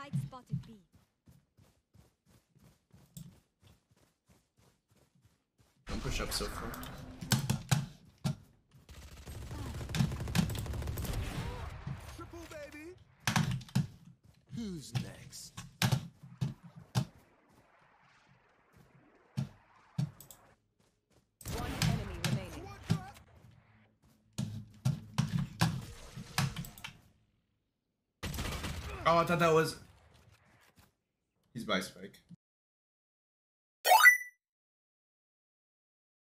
Spike spotted B. Don't push up so far. Triple, baby. Who's next? One enemy remaining. Oh, I thought that was. He's by Spike.